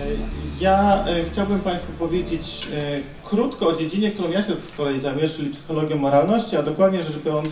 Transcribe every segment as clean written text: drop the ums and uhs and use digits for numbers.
Ja chciałbym Państwu powiedzieć krótko o dziedzinie, którą ja się z kolei zajmuję, czyli psychologią moralności, a dokładnie rzecz biorąc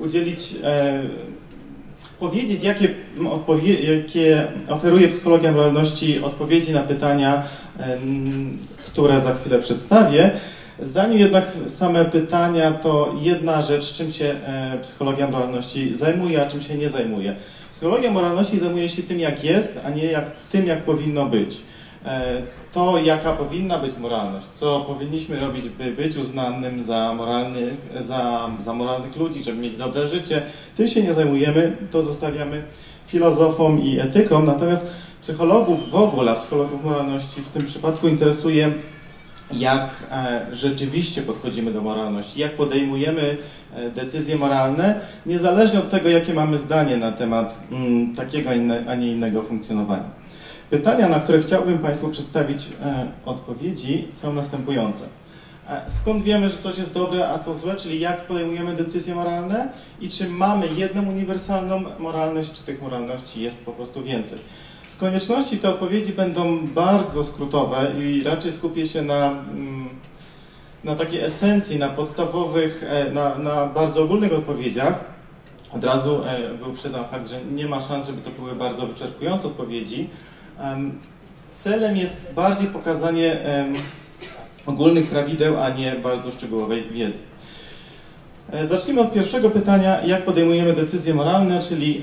powiedzieć, jakie oferuje psychologia moralności odpowiedzi na pytania, które za chwilę przedstawię. Zanim jednak same pytania, to jedna rzecz, czym się psychologia moralności zajmuje, a czym się nie zajmuje. Psychologia moralności zajmuje się tym, jak jest, a nie tym, jak powinno być. To, jaka powinna być moralność, co powinniśmy robić, by być uznanym za moralnych ludzi, żeby mieć dobre życie, tym się nie zajmujemy, to zostawiamy filozofom i etykom. Natomiast psychologów w ogóle, psychologów moralności w tym przypadku interesuje, jak rzeczywiście podchodzimy do moralności, jak podejmujemy decyzje moralne, niezależnie od tego, jakie mamy zdanie na temat takiego, a nie innego funkcjonowania. Pytania, na które chciałbym Państwu przedstawić odpowiedzi, są następujące. Skąd wiemy, że coś jest dobre, a co złe, czyli jak podejmujemy decyzje moralne i czy mamy jedną uniwersalną moralność, czy tych moralności jest po prostu więcej. Z konieczności te odpowiedzi będą bardzo skrótowe i raczej skupię się na takiej esencji, na podstawowych, na bardzo ogólnych odpowiedziach. Od razu uprzedzam fakt, że nie ma szans, żeby to były bardzo wyczerpujące odpowiedzi. Celem jest bardziej pokazanie ogólnych prawideł, a nie bardzo szczegółowej wiedzy. Zacznijmy od pierwszego pytania, jak podejmujemy decyzje moralne, czyli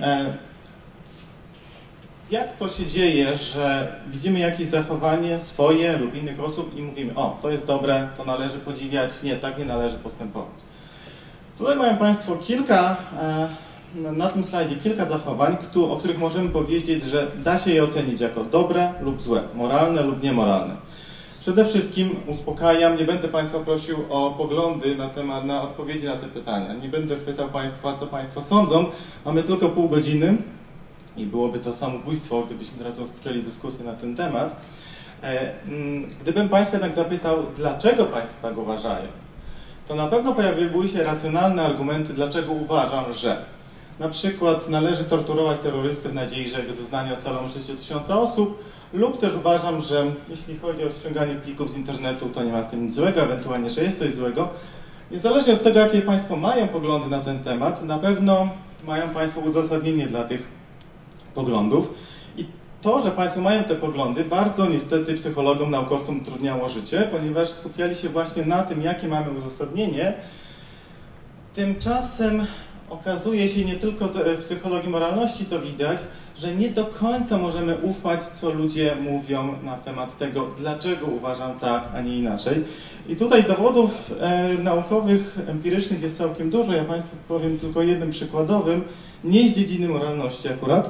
jak to się dzieje, że widzimy jakieś zachowanie swoje lub innych osób i mówimy, o, to jest dobre, to należy podziwiać, nie, tak nie należy postępować. Tutaj mają Państwo na tym slajdzie kilka zachowań, o których możemy powiedzieć, że da się je ocenić jako dobre lub złe, moralne lub niemoralne. Przede wszystkim uspokajam, nie będę Państwa prosił o poglądy na odpowiedzi na te pytania. Nie będę pytał Państwa, co Państwo sądzą. Mamy tylko pół godziny i byłoby to samobójstwo, gdybyśmy teraz rozpoczęli dyskusję na ten temat. Gdybym Państwa jednak zapytał, dlaczego Państwo tak uważają, to na pewno pojawiłyby się racjonalne argumenty, dlaczego uważam, że na przykład należy torturować terrorystę w nadziei, że jego zeznania ocalą życie tysiąca osób, lub też uważam, że jeśli chodzi o ściąganie plików z internetu, to nie ma w tym nic złego, ewentualnie, że jest coś złego. Niezależnie od tego, jakie Państwo mają poglądy na ten temat, na pewno mają Państwo uzasadnienie dla tych poglądów. I to, że Państwo mają te poglądy, bardzo niestety psychologom, naukowcom utrudniało życie, ponieważ skupiali się właśnie na tym, jakie mamy uzasadnienie. Tymczasem okazuje się, nie tylko w psychologii moralności to widać, że nie do końca możemy ufać, co ludzie mówią na temat tego, dlaczego uważam tak, a nie inaczej. I tutaj dowodów naukowych, empirycznych jest całkiem dużo. Ja Państwu powiem tylko jednym przykładowym, nie z dziedziny moralności akurat.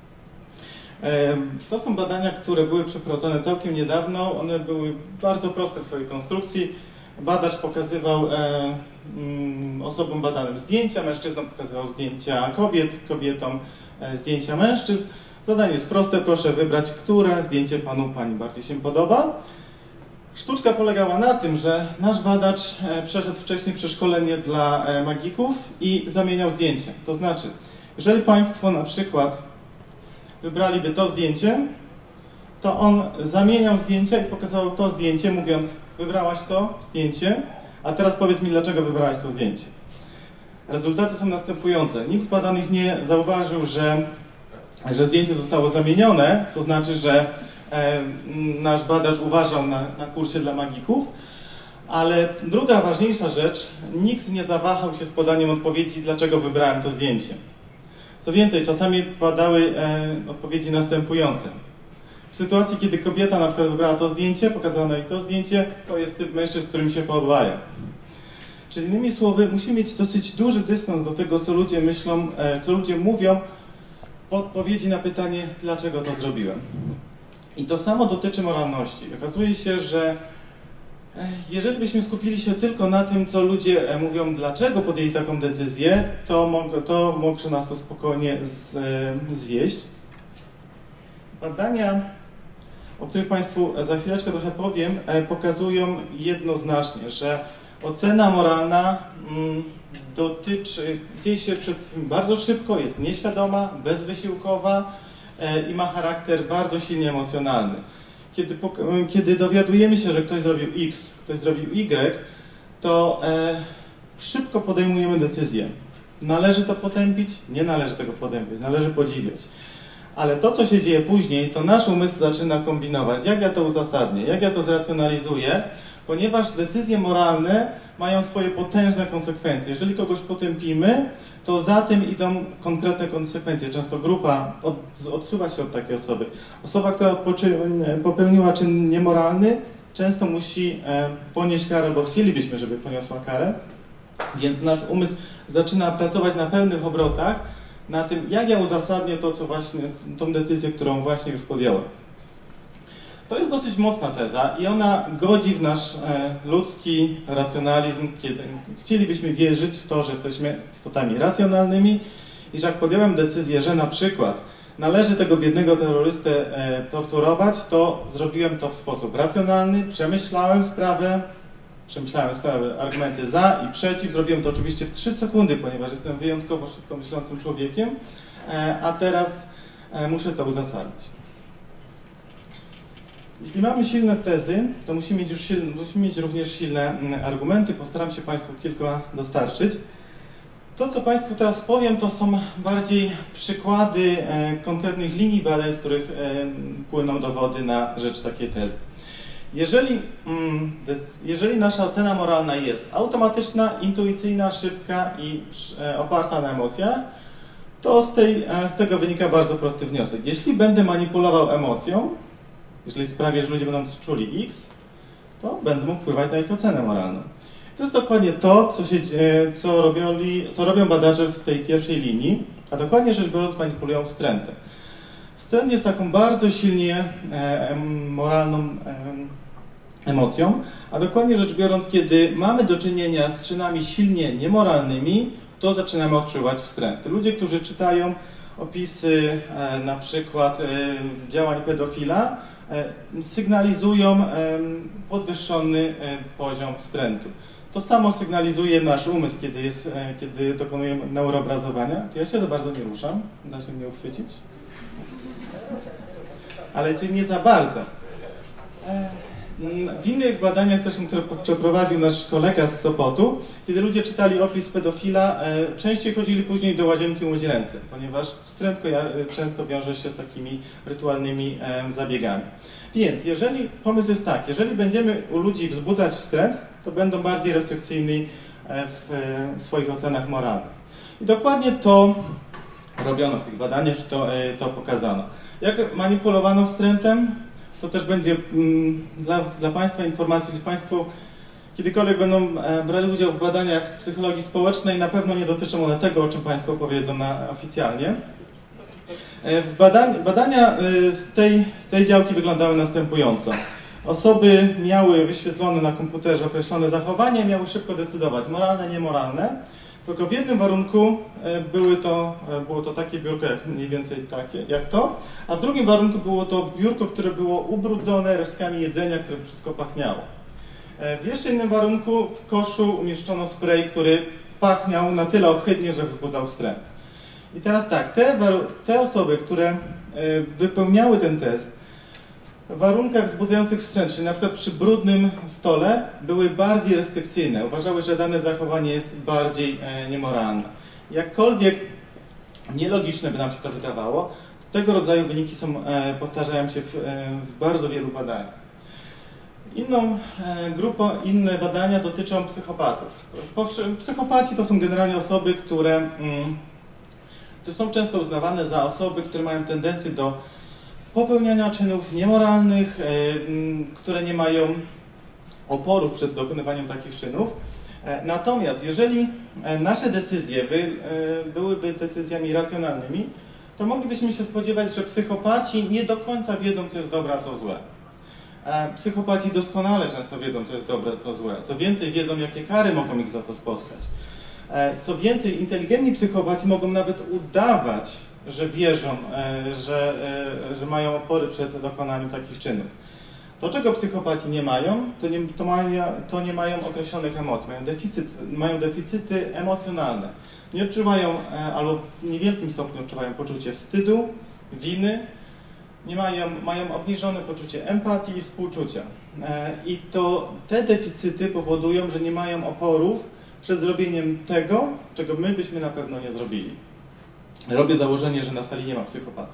To są badania, które były przeprowadzone całkiem niedawno. One były bardzo proste w swojej konstrukcji. Badacz pokazywał osobom badanym zdjęcia, mężczyznom pokazywał zdjęcia kobiet, kobietom zdjęcia mężczyzn. Zadanie jest proste, proszę wybrać, które zdjęcie Panu, Pani bardziej się podoba. Sztuczka polegała na tym, że nasz badacz przeszedł wcześniej przeszkolenie dla magików i zamieniał zdjęcia. To znaczy, jeżeli Państwo na przykład wybraliby to zdjęcie, to on zamieniał zdjęcia i pokazywał to zdjęcie, mówiąc, wybrałaś to zdjęcie, a teraz powiedz mi, dlaczego wybrałaś to zdjęcie. Rezultaty są następujące. Nikt z badanych nie zauważył, że zdjęcie zostało zamienione, co znaczy, że nasz badacz uważał na kursie dla magików, ale druga ważniejsza rzecz, nikt nie zawahał się z podaniem odpowiedzi, dlaczego wybrałem to zdjęcie. Co więcej, czasami padały odpowiedzi następujące. W sytuacji, kiedy kobieta na przykład wybrała to zdjęcie, pokazano jej to zdjęcie, to jest typ mężczyzn, z którym się podobają. Czyli innymi słowy, musimy mieć dosyć duży dystans do tego, co ludzie myślą, co ludzie mówią w odpowiedzi na pytanie, dlaczego to zrobiłem. I to samo dotyczy moralności. Okazuje się, że jeżeli byśmy skupili się tylko na tym, co ludzie mówią, dlaczego podjęli taką decyzję, to może nas to spokojnie zwieść. Badania, o których Państwu za chwileczkę trochę powiem, pokazują jednoznacznie, że ocena moralna dzieje się bardzo szybko, jest nieświadoma, bezwysiłkowa i ma charakter bardzo silnie emocjonalny. kiedy dowiadujemy się, że ktoś zrobił X, ktoś zrobił Y, to szybko podejmujemy decyzję. Należy to potępić? Nie należy tego potępić, należy podziwiać. Ale to, co się dzieje później, to nasz umysł zaczyna kombinować. Jak ja to uzasadnię? Jak ja to zracjonalizuję? Ponieważ decyzje moralne mają swoje potężne konsekwencje. Jeżeli kogoś potępimy, to za tym idą konkretne konsekwencje. Często grupa odsuwa się od takiej osoby. Osoba, która popełniła czyn niemoralny, często musi ponieść karę, bo chcielibyśmy, żeby poniosła karę. Więc nasz umysł zaczyna pracować na pełnych obrotach na tym, jak ja uzasadnię to, co właśnie, tą decyzję, którą właśnie już podjąłem. To jest dosyć mocna teza i ona godzi w nasz ludzki racjonalizm, kiedy chcielibyśmy wierzyć w to, że jesteśmy istotami racjonalnymi i że jak podjąłem decyzję, że na przykład należy tego biednego terrorystę torturować, to zrobiłem to w sposób racjonalny, przemyślałem sprawę, argumenty za i przeciw. Zrobiłem to oczywiście w 3 sekundy, ponieważ jestem wyjątkowo szybko myślącym człowiekiem, a teraz muszę to uzasadnić. Jeśli mamy silne tezy, to musimy mieć również silne argumenty. Postaram się Państwu kilka dostarczyć. To, co Państwu teraz powiem, to są bardziej przykłady konkretnych linii badań, z których płyną dowody na rzecz takiej tezy. Jeżeli nasza ocena moralna jest automatyczna, intuicyjna, szybka i oparta na emocjach, to z tego wynika bardzo prosty wniosek. Jeśli będę manipulował emocją, jeżeli sprawię, że ludzie będą czuli X, to będę mógł wpływać na ich ocenę moralną. To jest dokładnie to, co robią badacze w tej pierwszej linii, a dokładnie rzecz biorąc manipulują wstrętem. Wstręt jest taką bardzo silnie moralną emocją, a dokładnie rzecz biorąc, kiedy mamy do czynienia z czynami silnie niemoralnymi, to zaczynamy odczuwać wstręt. Ludzie, którzy czytają opisy na przykład działań pedofila, sygnalizują podwyższony poziom wstrętu. To samo sygnalizuje nasz umysł, kiedy dokonujemy neuroobrazowania. Ja się za bardzo nie ruszam, da się mnie uchwycić. Ale nie za bardzo. W innych badaniach, zresztą, które przeprowadził nasz kolega z Sopotu, kiedy ludzie czytali opis pedofila, częściej chodzili później do łazienki umyć ręce, ponieważ wstręt często wiąże się z takimi rytualnymi zabiegami. Więc pomysł jest tak, jeżeli będziemy u ludzi wzbudzać wstręt, to będą bardziej restrykcyjni w swoich ocenach moralnych. I dokładnie to robiono w tych badaniach i to pokazano. Jak manipulowano wstrętem? To też będzie dla Państwa informacja, jeśli Państwo kiedykolwiek będą brali udział w badaniach z psychologii społecznej, na pewno nie dotyczą one tego, o czym Państwo powiedzą oficjalnie. Badania z tej działki wyglądały następująco. Osoby miały wyświetlone na komputerze określone zachowania i miały szybko decydować, moralne, niemoralne. Tylko w jednym warunku było to takie biurko, jak mniej więcej takie, jak to, a w drugim warunku było to biurko, które było ubrudzone resztkami jedzenia, które brzydko pachniało. W jeszcze innym warunku w koszu umieszczono spray, który pachniał na tyle ohydnie, że wzbudzał wstręt. I teraz tak, te osoby, które wypełniały ten test w warunkach wzbudzających wstręt, czyli na przykład przy brudnym stole, były bardziej restrykcyjne. Uważały, że dane zachowanie jest bardziej niemoralne. Jakkolwiek nielogiczne by nam się to wydawało, tego rodzaju wyniki powtarzają się w bardzo wielu badaniach. Inne badania dotyczą psychopatów. Psychopaci to są generalnie osoby, które są często uznawane za osoby, które mają tendencję do popełniania czynów niemoralnych, które nie mają oporu przed dokonywaniem takich czynów. Natomiast jeżeli nasze decyzje byłyby decyzjami racjonalnymi, to moglibyśmy się spodziewać, że psychopaci nie do końca wiedzą, co jest dobre, a co złe. Psychopaci doskonale często wiedzą, co jest dobre, co złe. Co więcej, wiedzą, jakie kary mogą ich za to spotkać. Co więcej, inteligentni psychopaci mogą nawet udawać, że wierzą, że mają opory przed dokonaniem takich czynów. To, czego psychopaci nie mają, to nie mają określonych emocji, mają deficyty emocjonalne. Nie odczuwają, albo w niewielkim stopniu odczuwają poczucie wstydu, winy, mają obniżone poczucie empatii i współczucia. I to te deficyty powodują, że nie mają oporów przed zrobieniem tego, czego my byśmy na pewno nie zrobili. Robię założenie, że na sali nie ma psychopatów.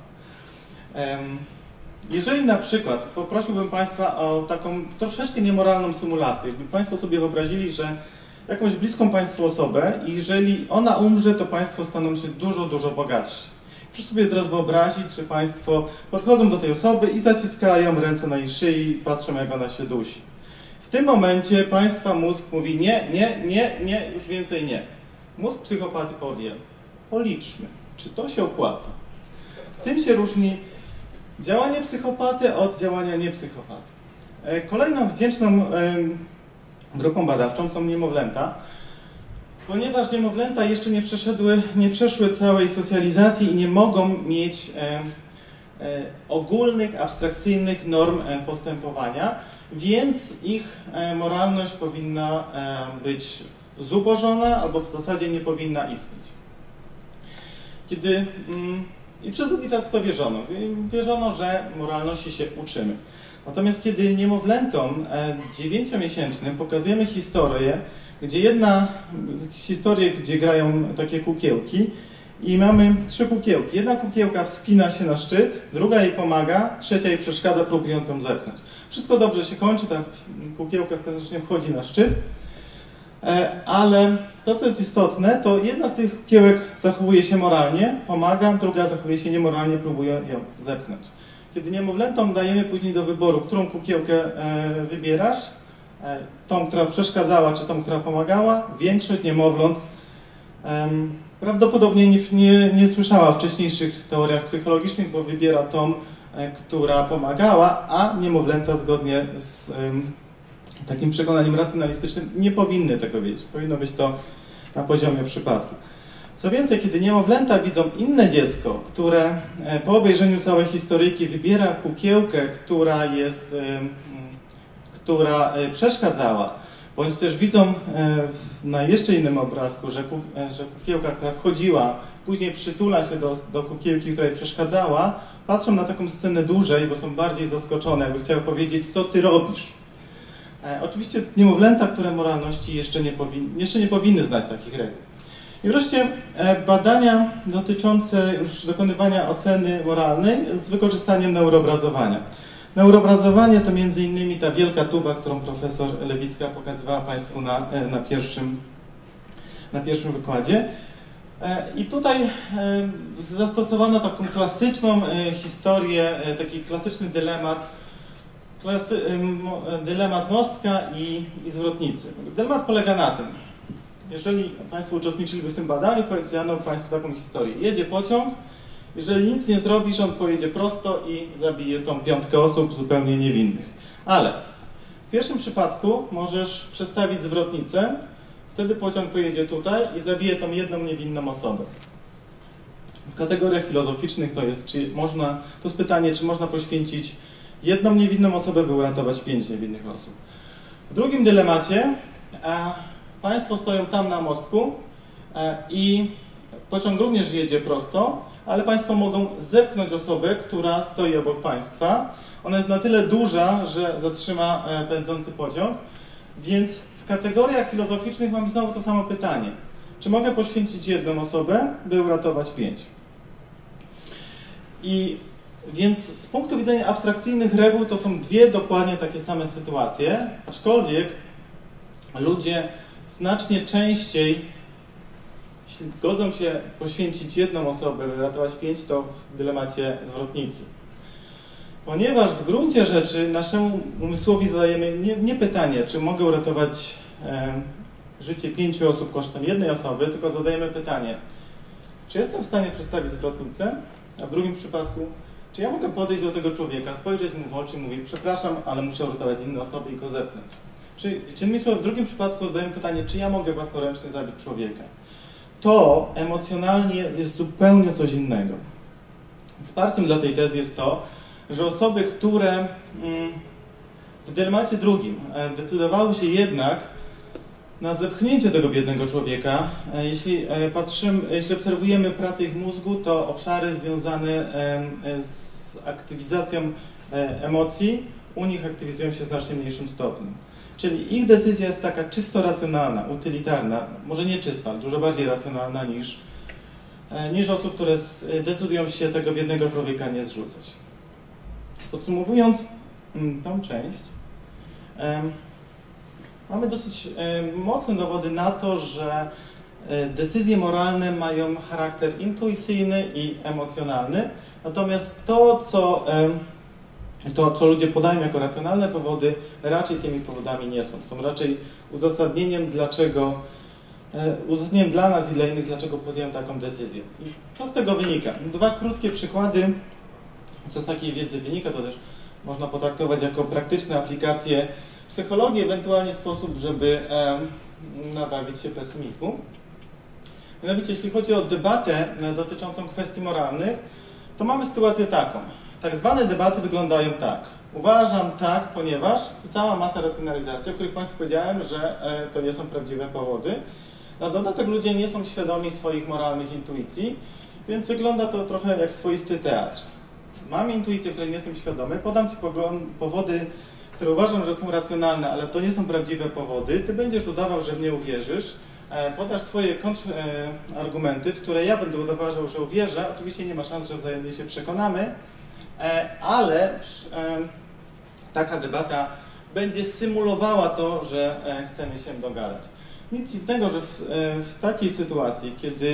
Jeżeli na przykład poprosiłbym Państwa o taką troszeczkę niemoralną symulację, żeby Państwo sobie wyobrazili, że jakąś bliską Państwu osobę i jeżeli ona umrze, to Państwo staną się dużo, dużo bogatsi. Proszę sobie teraz wyobrazić, że Państwo podchodzą do tej osoby i zaciskają ręce na jej szyi i patrzą, jak ona się dusi. W tym momencie Państwa mózg mówi nie, już więcej nie. Mózg psychopaty powie, policzmy, czy to się opłaca. Tym się różni działanie psychopaty od działania niepsychopaty. Kolejną wdzięczną grupą badawczą są niemowlęta, ponieważ niemowlęta jeszcze nie przeszły całej socjalizacji i nie mogą mieć ogólnych, abstrakcyjnych norm postępowania, więc ich moralność powinna być zubożona albo w zasadzie nie powinna istnieć. I przez długi czas w to wierzono. Wierzono, że moralności się uczymy. Natomiast kiedy niemowlętom 9-miesięcznym pokazujemy historię, gdzie grają takie kukiełki i mamy 3 kukiełki. Jedna kukiełka wspina się na szczyt, druga jej pomaga, trzecia jej przeszkadza, próbując ją zepchnąć. Wszystko dobrze się kończy, ta kukiełka ostatecznie wchodzi na szczyt, ale to, co jest istotne, to jedna z tych kukiełek zachowuje się moralnie, pomaga, druga zachowuje się niemoralnie, próbuje ją zepchnąć. Kiedy niemowlętom dajemy później do wyboru, którą kukiełkę wybierasz, tą, która przeszkadzała, czy tą, która pomagała, większość niemowląt prawdopodobnie nie słyszała w wcześniejszych teoriach psychologicznych, bo wybiera tą, która pomagała, a niemowlęta zgodnie z takim przekonaniem racjonalistycznym nie powinny tego wiedzieć. Powinno być to na poziomie przypadku. Co więcej, kiedy niemowlęta widzą inne dziecko, które po obejrzeniu całej historyjki wybiera kukiełkę, która przeszkadzała, bądź też widzą na jeszcze innym obrazku, że kukiełka, która wchodziła, później przytula się do kukiełki, która jej przeszkadzała, patrzą na taką scenę dłużej, bo są bardziej zaskoczone, jakby chciały powiedzieć, co ty robisz. Oczywiście niemowlęta, które moralności jeszcze nie powinny znać takich reguł. I wreszcie badania dotyczące już dokonywania oceny moralnej z wykorzystaniem neuroobrazowania. Neuroobrazowanie to między innymi ta wielka tuba, którą profesor Lewicka pokazywała Państwu na pierwszym wykładzie. I tutaj zastosowano taką klasyczną historię, taki klasyczny dylemat mostka i zwrotnicy. Dylemat polega na tym, jeżeli Państwo uczestniczyliby w tym badaniu, powiedziano Państwu taką historię. Jedzie pociąg, jeżeli nic nie zrobisz, on pojedzie prosto i zabije tą 5 osób zupełnie niewinnych. Ale w pierwszym przypadku możesz przestawić zwrotnicę, wtedy pociąg pojedzie tutaj i zabije tą jedną niewinną osobę. W kategoriach filozoficznych to jest pytanie, czy można poświęcić jedną niewinną osobę, by uratować 5 niewinnych osób. W drugim dylemacie Państwo stoją tam na mostku i pociąg również jedzie prosto, ale Państwo mogą zepchnąć osobę, która stoi obok Państwa. Ona jest na tyle duża, że zatrzyma pędzący pociąg, więc w kategoriach filozoficznych mamy znowu to samo pytanie. Czy mogę poświęcić jedną osobę, by uratować 5? Więc z punktu widzenia abstrakcyjnych reguł to są 2 dokładnie takie same sytuacje, aczkolwiek ludzie znacznie częściej, jeśli godzą się poświęcić jedną osobę, by ratować 5, to w dylemacie zwrotnicy. Ponieważ w gruncie rzeczy naszemu umysłowi zadajemy nie pytanie, czy mogę uratować życie 5 osób kosztem jednej osoby, tylko zadajemy pytanie, czy jestem w stanie przestawić zwrotnicę, a w drugim przypadku, czy ja mogę podejść do tego człowieka, spojrzeć mu w oczy i mówić, przepraszam, ale muszę uratować inne osoby i go zepchnąć. W drugim przypadku zadajemy pytanie, czy ja mogę własnoręcznie zabić człowieka. To emocjonalnie jest zupełnie coś innego. Wsparciem dla tej tezy jest to, że osoby, które w dylemacie drugim decydowały się jednak na zepchnięcie tego biednego człowieka, jeśli obserwujemy pracę ich mózgu, to obszary związane z z aktywizacją emocji, u nich aktywizują się w znacznie mniejszym stopniu. Czyli ich decyzja jest taka czysto racjonalna, utylitarna, może nie czysta, ale dużo bardziej racjonalna niż osób, które decydują się tego biednego człowieka nie zrzucać. Podsumowując tą część, mamy dosyć mocne dowody na to, że decyzje moralne mają charakter intuicyjny i emocjonalny, natomiast to, co ludzie podają jako racjonalne powody, raczej tymi powodami nie są. Są raczej uzasadnieniem dla nas i dla innych, dlaczego podjąłem taką decyzję. I co z tego wynika? Dwa krótkie przykłady, co z takiej wiedzy wynika, to też można potraktować jako praktyczne aplikacje psychologii, ewentualnie sposób, żeby nabawić się pesymizmu. Mianowicie, jeśli chodzi o debatę dotyczącą kwestii moralnych, to mamy sytuację taką. Tak zwane debaty wyglądają tak. Uważam tak, ponieważ i cała masa racjonalizacji, o których Państwu powiedziałem, że to nie są prawdziwe powody. Na dodatek ludzie nie są świadomi swoich moralnych intuicji, więc wygląda to trochę jak swoisty teatr. Mam intuicję, której nie jestem świadomy, podam Ci powody, które uważam, że są racjonalne, ale to nie są prawdziwe powody. Ty będziesz udawał, że w nie uwierzysz, podasz swoje kontrargumenty, w które ja będę udawał, że uwierzę. Oczywiście nie ma szans, że wzajemnie się przekonamy, ale taka debata będzie symulowała to, że chcemy się dogadać. Nic dziwnego, że w takiej sytuacji,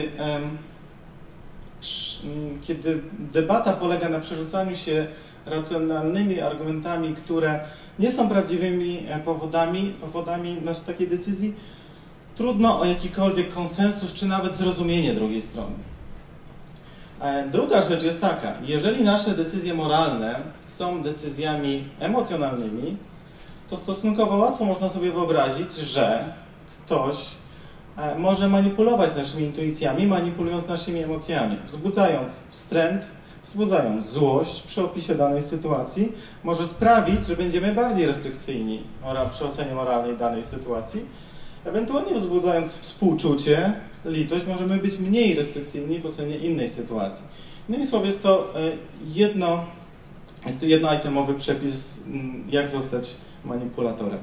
kiedy debata polega na przerzucaniu się racjonalnymi argumentami, które nie są prawdziwymi powodami naszej takiej decyzji, trudno o jakikolwiek konsensus, czy nawet zrozumienie drugiej strony. Druga rzecz jest taka, jeżeli nasze decyzje moralne są decyzjami emocjonalnymi, to stosunkowo łatwo można sobie wyobrazić, że ktoś może manipulować naszymi intuicjami, manipulując naszymi emocjami, wzbudzając wstręt, wzbudzając złość przy opisie danej sytuacji, może sprawić, że będziemy bardziej restrykcyjni przy ocenie moralnej danej sytuacji, ewentualnie wzbudzając współczucie, litość, możemy być mniej restrykcyjni w ocenie innej sytuacji. Innymi słowy, jest to jednoitemowy przepis, jak zostać manipulatorem.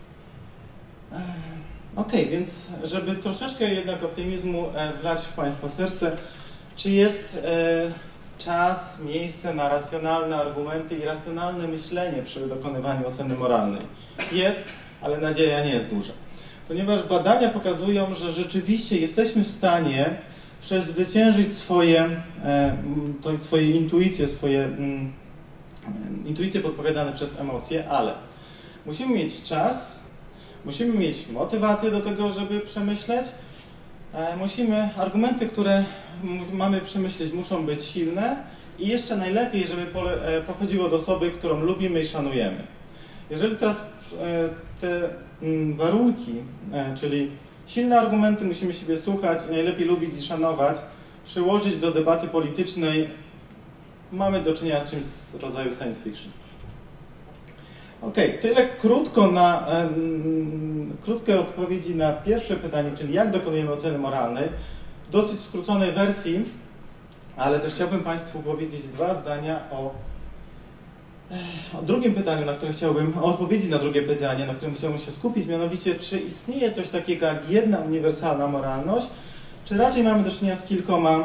Więc żeby troszeczkę jednak optymizmu wlać w Państwa serce, czy jest czas, miejsce na racjonalne argumenty i racjonalne myślenie przy dokonywaniu oceny moralnej? Jest, ale nadzieja nie jest duża. Ponieważ badania pokazują, że rzeczywiście jesteśmy w stanie przezwyciężyć swoje intuicje podpowiadane przez emocje, ale musimy mieć czas, musimy mieć motywację do tego, żeby przemyśleć, argumenty, które mamy przemyśleć, muszą być silne i jeszcze najlepiej, żeby pochodziło od osoby, którą lubimy i szanujemy. Jeżeli teraz te warunki, czyli silne argumenty, musimy siebie słuchać, najlepiej lubić i szanować, przyłożyć do debaty politycznej, mamy do czynienia z czymś z rodzaju science fiction. Tyle krótkie odpowiedzi na pierwsze pytanie, czyli jak dokonujemy oceny moralnej, w dosyć skróconej wersji, ale też chciałbym Państwu powiedzieć dwa zdania o drugim pytaniu, o odpowiedzi na drugie pytanie, na którym chciałbym się skupić, mianowicie, czy istnieje coś takiego jak jedna uniwersalna moralność, czy raczej mamy do czynienia z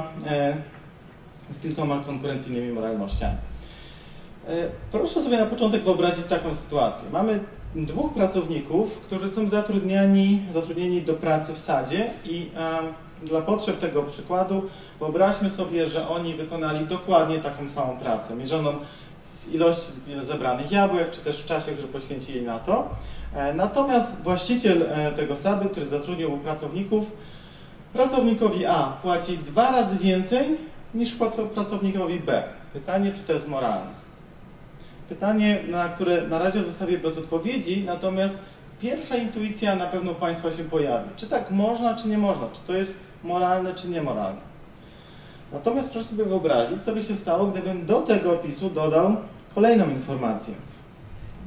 kilkoma konkurencyjnymi moralnościami. Proszę sobie na początek wyobrazić taką sytuację. Mamy dwóch pracowników, którzy są zatrudnieni do pracy w sadzie i dla potrzeb tego przykładu wyobraźmy sobie, że oni wykonali dokładnie taką samą pracę, mierzoną w ilości zebranych jabłek, czy też w czasie, który poświęcili na to. Natomiast właściciel tego sadu, który zatrudnił pracowników, pracownikowi A płaci 2 razy więcej niż pracownikowi B. Pytanie, czy to jest moralne? Pytanie, na które na razie zostawię bez odpowiedzi, natomiast pierwsza intuicja na pewno u Państwa się pojawi. Czy tak można, czy nie można? Czy to jest moralne, czy niemoralne? Natomiast proszę sobie wyobrazić, co by się stało, gdybym do tego opisu dodał kolejną informację.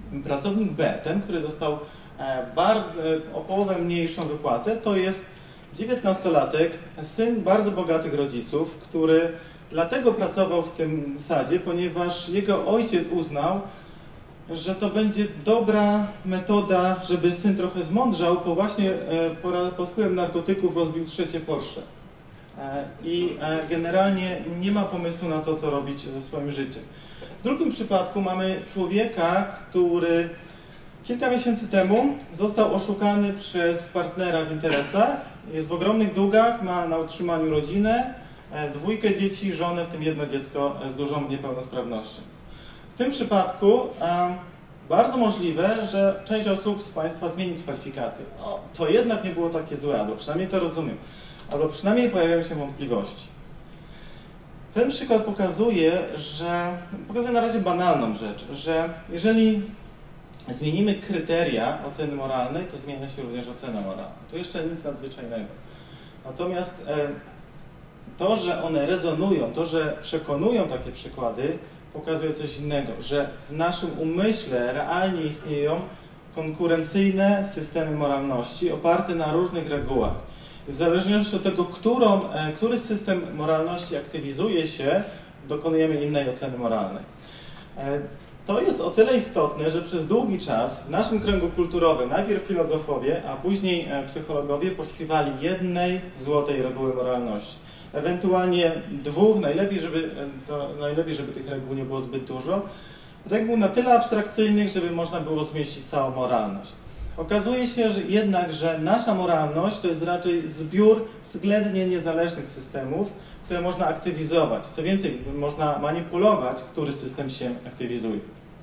Pracownik B, ten, który dostał o połowę mniejszą wypłatę, to jest 19-latek, syn bardzo bogatych rodziców, który dlatego pracował w tym sadzie, ponieważ jego ojciec uznał, że to będzie dobra metoda, żeby syn trochę zmądrzał, bo właśnie pod wpływem narkotyków rozbił 3 Porsche. I generalnie nie ma pomysłu na to, co robić ze swoim życiem. W drugim przypadku mamy człowieka, który kilka miesięcy temu został oszukany przez partnera w interesach, jest w ogromnych długach, ma na utrzymaniu rodzinę, 2 dzieci, żonę, w tym 1 dziecko z dużą niepełnosprawnością. W tym przypadku bardzo możliwe, że część osób z Państwa zmieni kwalifikacje. O, to jednak nie było takie złe, albo przynajmniej to rozumiem, albo przynajmniej pojawiają się wątpliwości. Ten przykład pokazuje na razie banalną rzecz, że jeżeli zmienimy kryteria oceny moralnej, to zmienia się również ocena moralna. Tu jeszcze nic nadzwyczajnego. Natomiast to, że one rezonują, to, że przekonują takie przykłady, pokazuje coś innego, że w naszym umyśle realnie istnieją konkurencyjne systemy moralności oparte na różnych regułach. W zależności od tego, który system moralności aktywizuje się, dokonujemy innej oceny moralnej. To jest o tyle istotne, że przez długi czas w naszym kręgu kulturowym najpierw filozofowie, a później psychologowie poszukiwali jednej złotej reguły moralności. Ewentualnie 2, najlepiej, żeby tych reguł nie było zbyt dużo. Reguł na tyle abstrakcyjnych, żeby można było zmieścić całą moralność. Okazuje się, że nasza moralność to jest raczej zbiór względnie niezależnych systemów, które można aktywizować. Co więcej, można manipulować, który system się aktywizuje.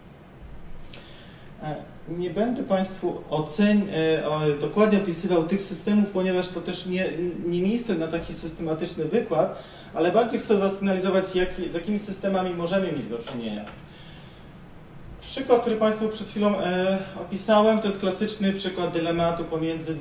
Nie będę Państwu dokładnie opisywał tych systemów, ponieważ to też nie miejsce na taki systematyczny wykład, ale bardziej chcę zasygnalizować, z jakimi systemami możemy mieć do czynienia. Przykład, który Państwu przed chwilą opisałem, to jest klasyczny przykład dylematu pomiędzy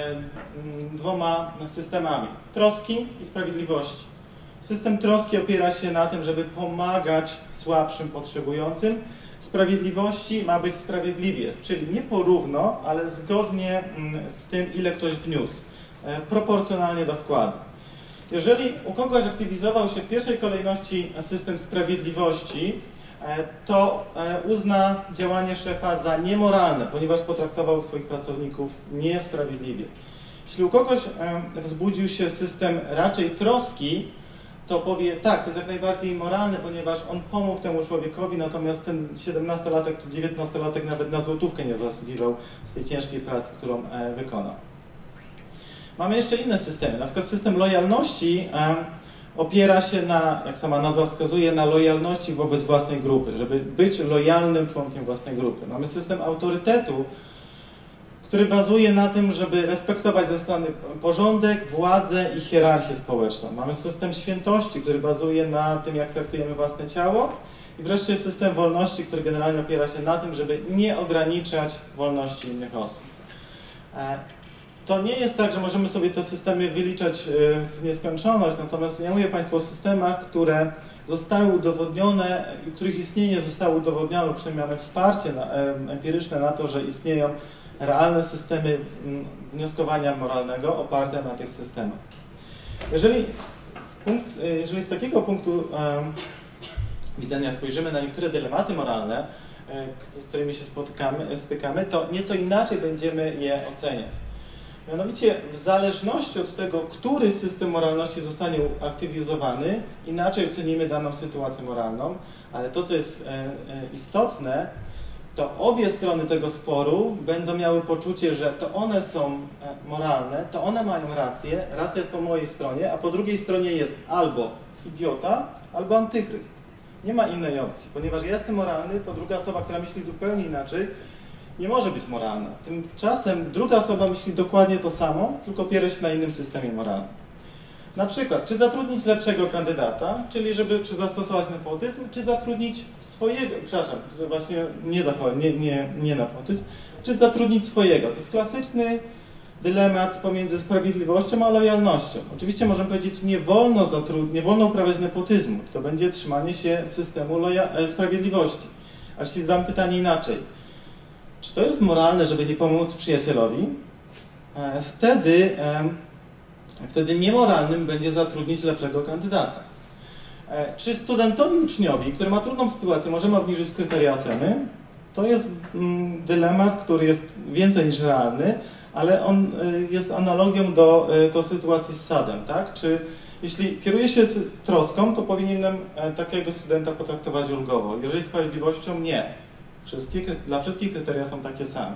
2 systemami. Troski i sprawiedliwości. System troski opiera się na tym, żeby pomagać słabszym, potrzebującym. Sprawiedliwości ma być sprawiedliwie, czyli nie porówno, ale zgodnie z tym, ile ktoś wniósł, proporcjonalnie do wkładu. Jeżeli u kogoś aktywizował się w pierwszej kolejności system sprawiedliwości, to uzna działanie szefa za niemoralne, ponieważ potraktował swoich pracowników niesprawiedliwie. Jeśli u kogoś wzbudził się system raczej troski, to powie, tak, to jest jak najbardziej moralne, ponieważ on pomógł temu człowiekowi, natomiast ten 17-latek czy 19-latek nawet na złotówkę nie zasługiwał z tej ciężkiej pracy, którą wykonał. Mamy jeszcze inne systemy, na przykład system lojalności opiera się jak sama nazwa wskazuje, na lojalności wobec własnej grupy, żeby być lojalnym członkiem własnej grupy. Mamy system autorytetu, który bazuje na tym, żeby respektować ze strony porządek, władzę i hierarchię społeczną. Mamy system świętości, który bazuje na tym, jak traktujemy własne ciało. I wreszcie system wolności, który generalnie opiera się na tym, żeby nie ograniczać wolności innych osób. To nie jest tak, że możemy sobie te systemy wyliczać w nieskończoność, natomiast ja mówię Państwu o systemach, które zostały udowodnione, których istnienie zostało udowodnione, lub przynajmniej mamy wsparcie empiryczne na to, że istnieją realne systemy wnioskowania moralnego oparte na tych systemach. Jeżeli z takiego punktu widzenia spojrzymy na niektóre dylematy moralne, z którymi się stykamy, to nieco inaczej będziemy je oceniać. Mianowicie w zależności od tego, który system moralności zostanie aktywizowany, inaczej ocenimy daną sytuację moralną, ale to, co jest istotne, to obie strony tego sporu będą miały poczucie, że to one są moralne, to one mają rację, racja jest po mojej stronie, a po drugiej stronie jest albo idiota, albo antychryst. Nie ma innej opcji, ponieważ ja jestem moralny, to druga osoba, która myśli zupełnie inaczej, nie może być moralna. Tymczasem druga osoba myśli dokładnie to samo, tylko opiera się na innym systemie moralnym. Na przykład, czy zatrudnić lepszego kandydata, czyli czy zastosować nepotyzm, czy zatrudnić swojego, właśnie nie nepotyzm, czy zatrudnić swojego. To jest klasyczny dylemat pomiędzy sprawiedliwością a lojalnością. Oczywiście możemy powiedzieć, nie wolno uprawiać nepotyzmu, to będzie trzymanie się systemu sprawiedliwości. Ale jeśli zadam pytanie inaczej, czy to jest moralne, żeby nie pomóc przyjacielowi? Wtedy Wtedy niemoralnym będzie zatrudnić lepszego kandydata. Czy studentowi, uczniowi, który ma trudną sytuację, możemy obniżyć kryteria oceny? To jest dylemat, który jest więcej niż realny, ale on jest analogią do sytuacji z sadem, tak? Czy jeśli kieruję się troską, to powinienem takiego studenta potraktować ulgowo. Jeżeli sprawiedliwością, nie. Dla wszystkich kryteria są takie same.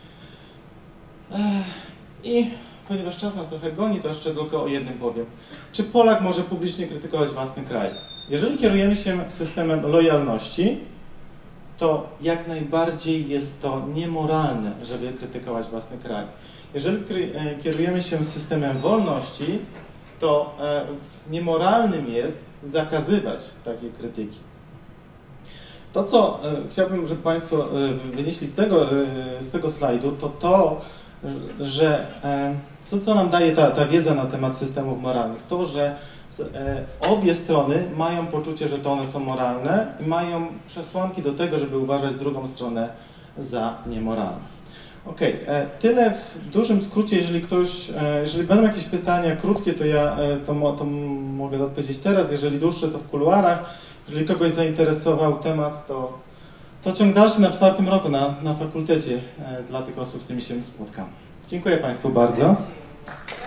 I ponieważ czas nas trochę goni, to jeszcze tylko o jednym powiem. Czy Polak może publicznie krytykować własny kraj? Jeżeli kierujemy się systemem lojalności, to jak najbardziej jest to niemoralne, żeby krytykować własny kraj. Jeżeli kierujemy się systemem wolności, to niemoralnym jest zakazywać takiej krytyki. To, co chciałbym, żeby Państwo wynieśli z tego slajdu, to że co nam daje ta wiedza na temat systemów moralnych? To, że obie strony mają poczucie, że to one są moralne i mają przesłanki do tego, żeby uważać drugą stronę za niemoralną. Okej, tyle w dużym skrócie. Jeżeli będą jakieś pytania krótkie, to ja to mogę odpowiedzieć teraz. Jeżeli dłuższe, to w kuluarach. Jeżeli kogoś zainteresował temat, to ciąg dalszy na 4. roku na fakultecie dla tych osób, z którymi się spotkam. Dziękuję Państwu bardzo.